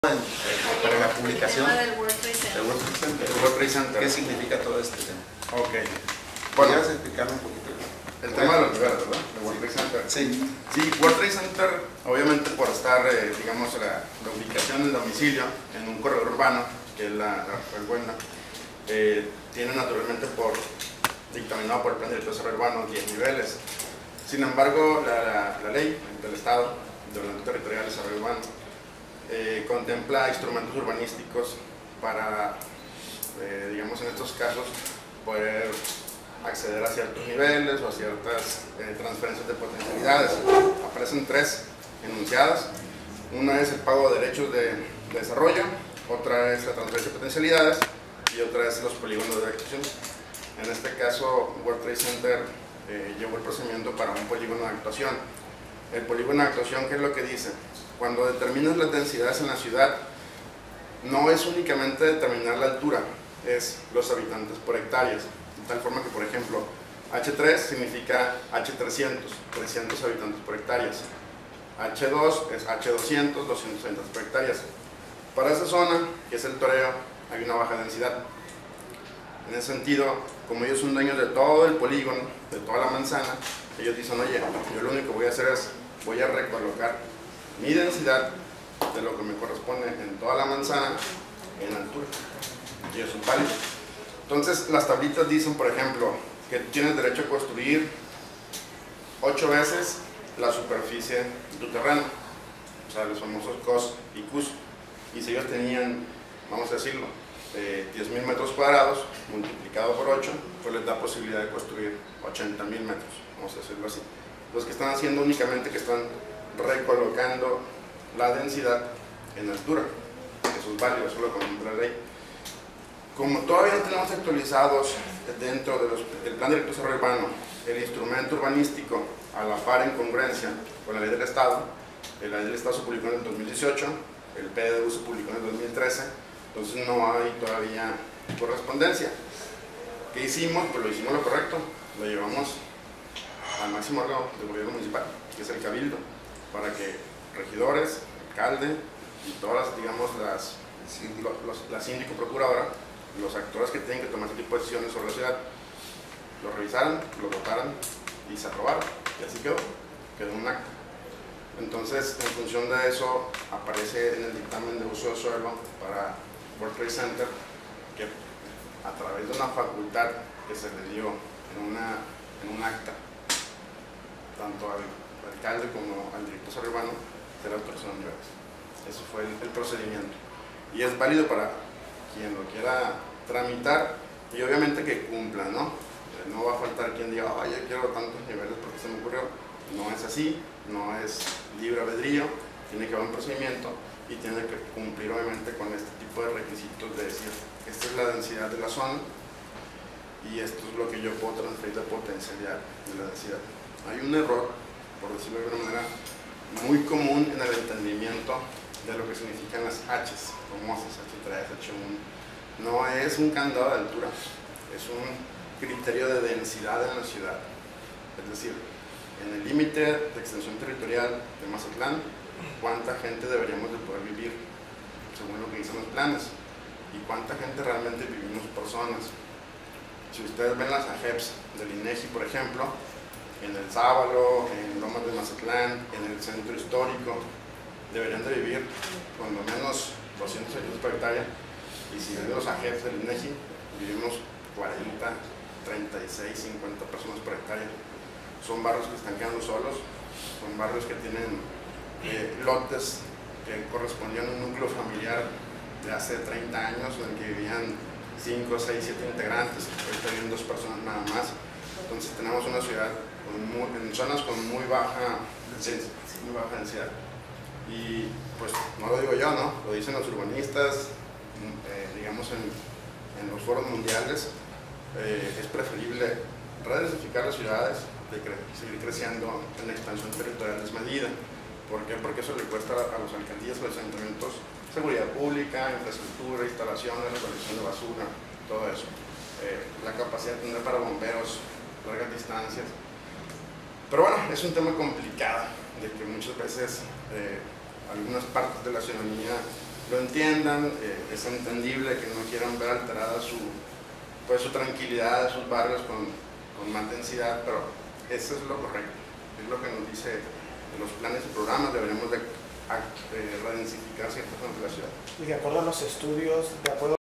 para la publicación del World Trade Center. World Trade Center. ¿Qué significa todo este tema? Ok. Bueno, ¿podrías explicarme un poquito? El tema de los niveles, ¿verdad? De World Trade Center. Sí. Sí, World Trade Center, obviamente por estar, digamos, la ubicación del domicilio en un corredor urbano, que es la Buena, tiene naturalmente dictaminado por el Plan Director de Desarrollo Urbano 10 niveles. Sin embargo, la ley del Estado de Ordenamiento Territorial de Desarrollo Urbano contempla instrumentos urbanísticos para, digamos, en estos casos, poder acceder a ciertos niveles o a ciertas transferencias de potencialidades. Aparecen tres enunciadas. Una es el pago de derechos de desarrollo, otra es la transferencia de potencialidades y otra es los polígonos de actuación. En este caso, World Trade Center llevó el procedimiento para un polígono de actuación. El polígono de actuación, ¿qué es lo que dice? Cuando determinas las densidades en la ciudad, no es únicamente determinar la altura, es los habitantes por hectáreas. De tal forma que, por ejemplo, H3 significa H300, 300 habitantes por hectáreas. H2 es H200, 200 habitantes por hectáreas. Para esa zona, que es el Toreo, hay una baja densidad. En ese sentido, como ellos son dueños de todo el polígono, de toda la manzana, ellos dicen, oye, yo lo único que voy a hacer es, voy a recolocar mi densidad de lo que me corresponde en toda la manzana en altura. Y eso es válido. Entonces, las tablitas dicen, por ejemplo, que tienes derecho a construir 8 veces la superficie de tu terreno, o sea, los famosos COS y CUS. Y si ellos tenían, vamos a decirlo, 10.000 metros cuadrados multiplicado por 8, pues les da posibilidad de construir 80.000 metros, vamos a decirlo así. Los que están haciendo únicamente que están recolocando la densidad en altura, eso es válido, eso lo contempla la ley. Como todavía no tenemos actualizados dentro del Plan Director de Desarrollo Urbano el instrumento urbanístico a la par en congruencia con la ley del Estado, la ley del Estado se publicó en el 2018, el PDU se publicó en el 2013, entonces no hay todavía correspondencia. ¿Qué hicimos? Pues lo hicimos lo correcto, lo llevamos al máximo órgano del gobierno municipal, que es el Cabildo, para que regidores, alcalde y todas las, digamos, la síndico procuradora, los actores que tienen que tomar este tipo de decisiones sobre la ciudad, lo revisaran, lo votaran y se aprobaron, y así quedó un acta. Entonces, en función de eso, aparece en el dictamen de uso de suelo para World Trade Center que a través de una facultad que se le dio en un acta, tanto al alcalde como al director de desarrollo urbano, se le autorizaron niveles. Eso fue el procedimiento. Y es válido para quien lo quiera tramitar y obviamente que cumpla, ¿no? No va a faltar quien diga, yo quiero tantos niveles porque se me ocurrió. No es así, no es libre albedrío, tiene que haber un procedimiento y tiene que cumplir obviamente con este tipo de requisitos de decir, esta es la densidad de la zona y esto es lo que yo puedo transferir de potencialidad de la densidad. Hay un error, por decirlo de alguna manera, muy común en el entendimiento de lo que significan las H's, famosas H3, H1. No es un candado de altura, es un criterio de densidad en la ciudad. Es decir, en el límite de extensión territorial de Mazatlán, cuánta gente deberíamos de poder vivir, según lo que dicen los planes, y cuánta gente realmente vivimos por zonas. Si ustedes ven las AGEPs del INEGI, por ejemplo, en el Sábalo, en Lomas de Mazatlán, en el centro histórico, deberían de vivir cuando menos 200 habitantes por hectárea, y si ven los AGEPs del INEGI, vivimos 40, 36, 50 personas por hectárea. Son barrios que están quedando solos, son barrios que tienen lotes que correspondían a un núcleo familiar de hace 30 años en el que vivían 5, 6, 7 integrantes, ahorita viven 2 personas nada más. Entonces tenemos una ciudad en zonas con muy baja densidad. Y pues no lo digo yo, ¿no? Lo dicen los urbanistas, digamos en los foros mundiales, es preferible redensificar las ciudades, seguir creciendo en la expansión territorial desmedida. ¿Por qué? Porque eso le cuesta a las alcaldías, a los ayuntamientos, seguridad pública, infraestructura, instalaciones, recolección de basura, todo eso. La capacidad de tener para bomberos, largas distancias. Pero bueno, es un tema complicado, de que muchas veces algunas partes de la ciudadanía lo entiendan, es entendible que no quieran ver alterada su tranquilidad de sus barrios con más densidad, pero eso es lo correcto, es lo que nos dice los planes y programas. Deberíamos de redensificar ciertas zonas de la ciudad. Y de acuerdo a los estudios, de acuerdo